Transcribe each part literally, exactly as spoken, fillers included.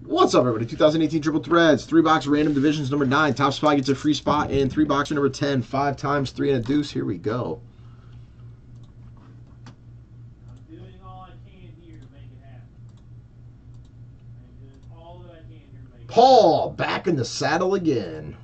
What's up, everybody? two thousand eighteen Triple Threads, three box random divisions number nine. Top spot gets a free spot, and three boxer number ten. Five times three and a deuce. Here we go. I'm doing all I can here to make it happen. I'm doing all that I can here to make it Paul back in the saddle again.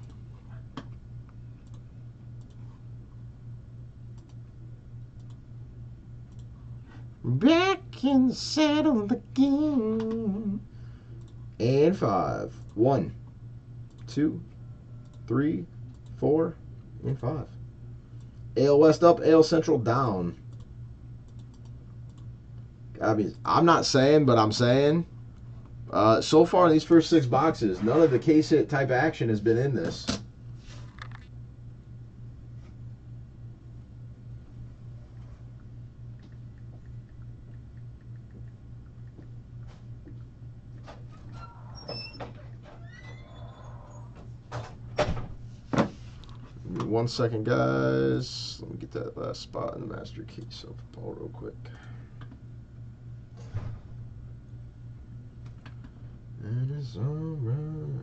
Back in the saddle again. And five. One, two, three, four, and five. A L West up, A L Central down. I mean, I'm not saying, but I'm saying. Uh, so far in these first six boxes, none of the case hit type action has been in this. One second, guys. Let me get that last spot in the master case of Paul real quick. It is all right.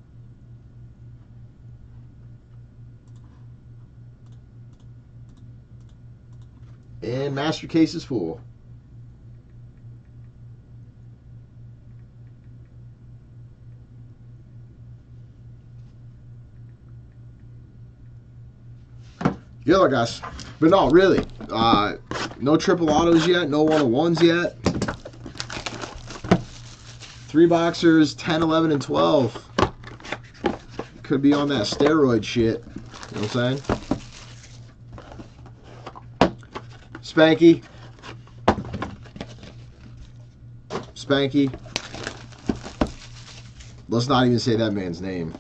And master case is full. Good luck, guys. But no, really. Uh, no triple autos yet. No one-on-ones yet. Three boxers, ten, eleven, and twelve. Could be on that steroid shit. You know what I'm saying? Spanky. Spanky. Let's not even say that man's name.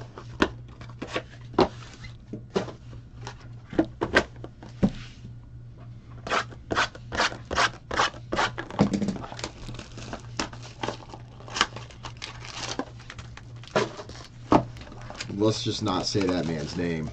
Let's just not say that man's name.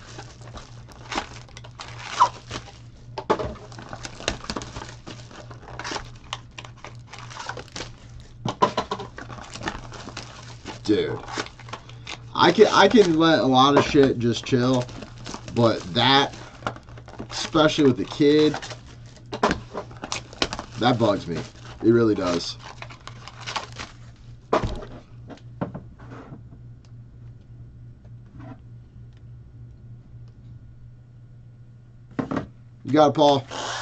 Dude. I can I can let a lot of shit just chill, but that, especially with the kid, that bugs me. It really does. You got it, Paul.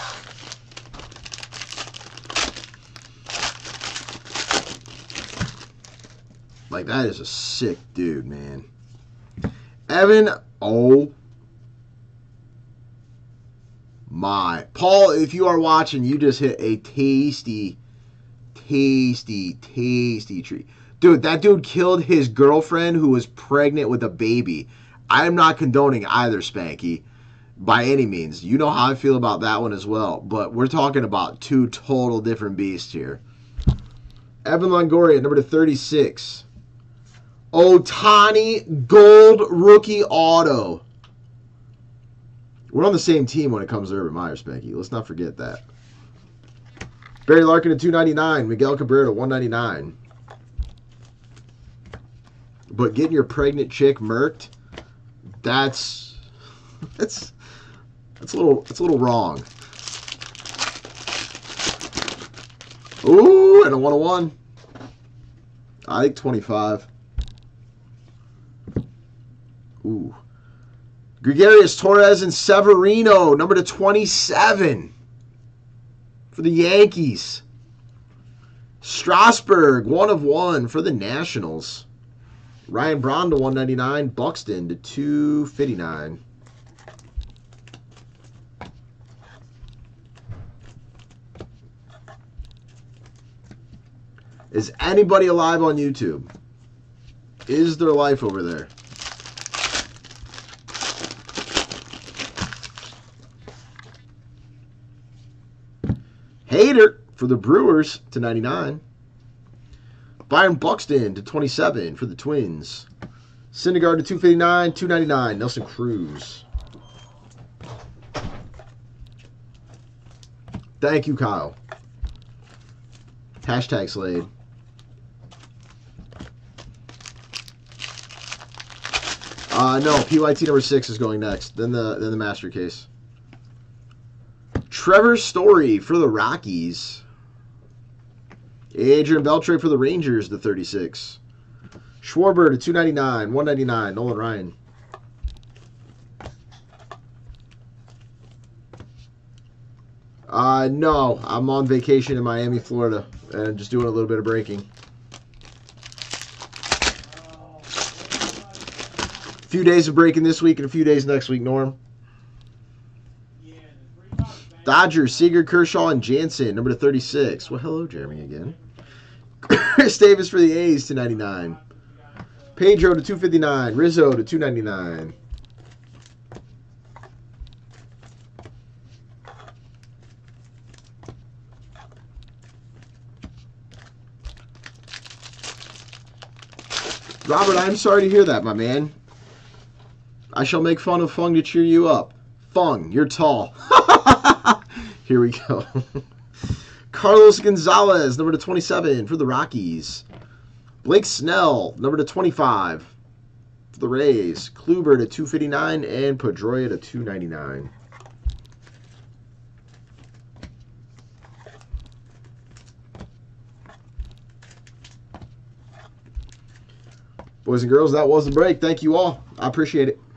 Like, that is a sick dude, man. Evan, oh my. Paul, if you are watching, you just hit a tasty, tasty, tasty treat. Dude, that dude killed his girlfriend who was pregnant with a baby. I am not condoning either, Spanky. By any means. You know how I feel about that one as well. But we're talking about two total different beasts here. Evan Longoria, number to thirty-six. Ohtani Gold Rookie Auto. We're on the same team when it comes to Urban Meyer, Spanky. Let's not forget that. Barry Larkin to two ninety-nine. Miguel Cabrera to one ninety-nine. But getting your pregnant chick murked, that's... That's... It's a little, it's a little wrong. Ooh, and a one oh one. I think twenty-five. Ooh. Gregarious, Torres, and Severino, number to twenty-seven for the Yankees. Strasburg, one of one for the Nationals. Ryan Braun to one ninety-nine. Buxton to two fifty-nine. Is anybody alive on YouTube? Is there life over there? Hader for the Brewers to ninety-nine. Byron Buxton to twenty-seven for the Twins. Syndergaard to two fifty-nine, two ninety-nine. Nelson Cruz. Thank you, Kyle. Hashtag Slade. Uh, no, P Y T number six is going next. Then the then the master case. Trevor Story for the Rockies. Adrian Beltre for the Rangers, the thirty-six. Schwarber to two ninety-nine, one ninety-nine, Nolan Ryan. Uh, no, I'm on vacation in Miami, Florida, and just doing a little bit of breaking. A few days of breaking this week and a few days next week, Norm. Dodgers, Seager, Kershaw, and Jansen, number to thirty-six. Well, hello, Jeremy, again. Chris Davis for the A's, two ninety-nine. Pedro to two fifty-nine. Rizzo to two ninety-nine. Robert, I'm sorry to hear that, my man. I shall make fun of Fung to cheer you up. Fung, you're tall. Here we go. Carlos Gonzalez, number to twenty-seven for the Rockies. Blake Snell, number to twenty-five for the Rays. Kluber to two fifty-nine and Pedroia to two ninety-nine. Boys and girls, that was the break. Thank you all. I appreciate it.